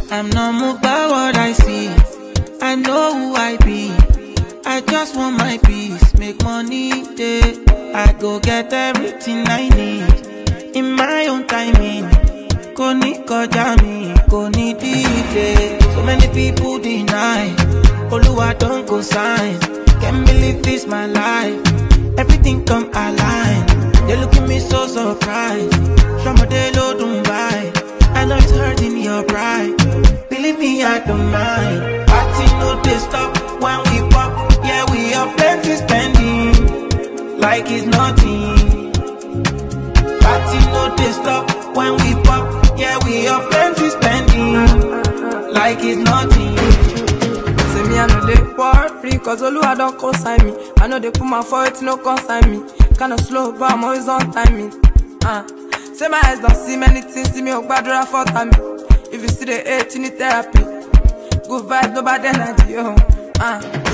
I'm not moved by what I see. I know who I be. I just want my peace, make money day. I go get everything I need in my own timing. Koni kojami, koni DJ. So many people deny. Oluwa don't go sign. Can't believe this my life. Everything come align. They look at me so surprised. Shamadelo don't buy. I know it's hurting your pride. Believe me, I don't mind. Party no they stop when we pop. Yeah, we have plenty spending like it's nothing. Party no they stop when we pop. Yeah, we have plenty spending like it's nothing. Say me I know they worry, cause Oluwa don't consign me. I know they put my foot, no consign me. Kinda slow, but I'm always on timing. Say my eyes don't see many things, see me oh bad for time. If you see the hate, you need therapy. Good vibes, no bad energy, yo.